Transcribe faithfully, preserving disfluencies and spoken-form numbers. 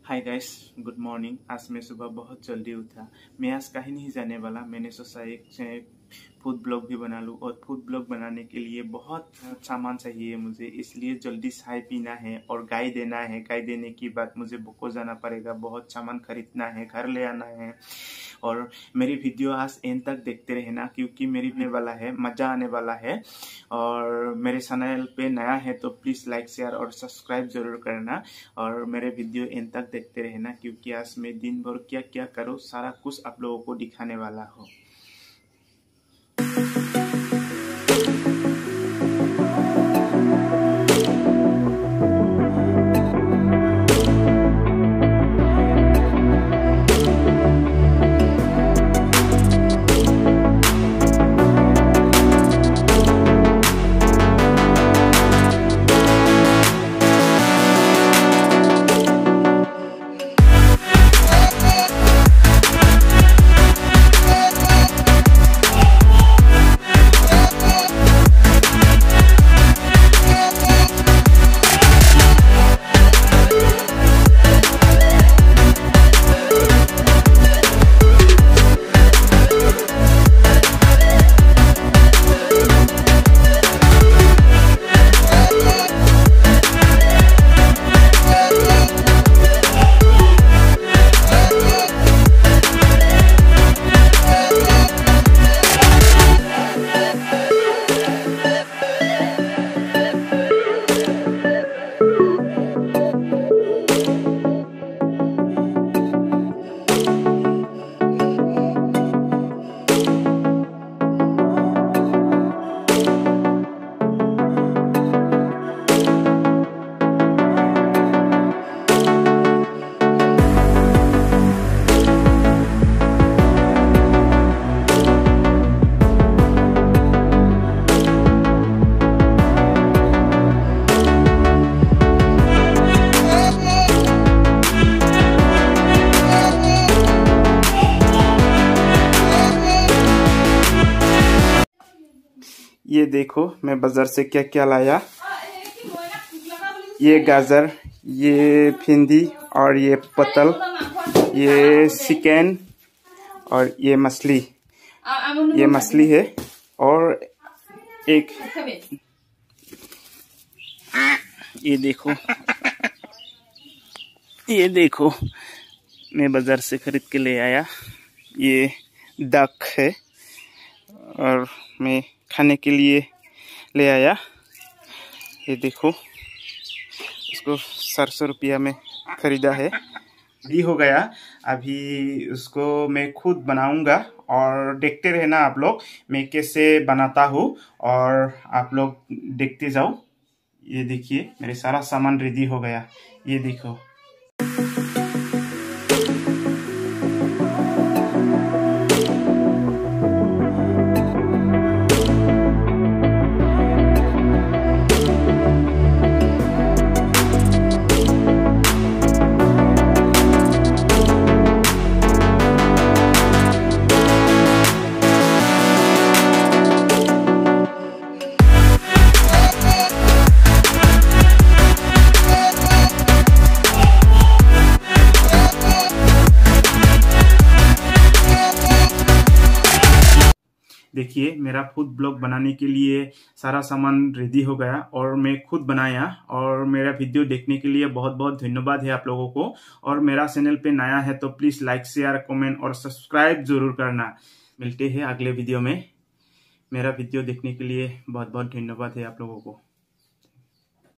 Hi guys, good morning. आज मैं सुबह बहुत जल्दी उठा। मैं आज कहीं नहीं जाने वाला। मैंने सोचा एक फूड ब्लॉग भी बना लूँ, और फूड ब्लॉग बनाने के लिए बहुत सामान चाहिए मुझे, इसलिए जल्दी चाय पीना है और गाय देना है। गाय देने की बाद मुझे बोको जाना पड़ेगा, बहुत सामान खरीदना है, घर ले आना है। और मेरी वीडियो आज एंड तक देखते रहना, क्योंकि मेरी आने वाला है, मजा आने वाला है। और मेरे चैनल पे नया है तो प्लीज लाइक शेयर और सब्सक्राइब जरूर करना, और मेरे वीडियो एंड तक देखते रहना, क्योंकि आज मैं दिन भर क्या क्या करूँ सारा कुछ आप लोगों को दिखाने वाला हूँ। ये देखो मैं बाजार से क्या क्या लाया। ये गाजर, ये भिंडी, और ये पतल, ये चिकन, और ये मछली। ये मछली है। और एक ये देखो, ये देखो मैं बाजार से खरीद के ले आया। ये डक है और मैं खाने के लिए ले आया। ये देखो, इसको चार सौ रुपया में खरीदा है। ये हो गया। अभी उसको मैं खुद बनाऊंगा, और देखते रहना आप लोग मैं कैसे बनाता हूँ, और आप लोग देखते जाओ। ये देखिए मेरे सारा सामान रेडी हो गया। ये देखो, देखिए मेरा फूड ब्लॉग बनाने के लिए सारा सामान रेडी हो गया, और मैं खुद बनाया। और मेरा वीडियो देखने के लिए बहुत बहुत धन्यवाद है आप लोगों को। और मेरा चैनल पे नया है तो प्लीज लाइक शेयर कमेंट और सब्सक्राइब जरूर करना। मिलते हैं अगले वीडियो में। मेरा वीडियो देखने के लिए बहुत बहुत धन्यवाद है आप लोगों को।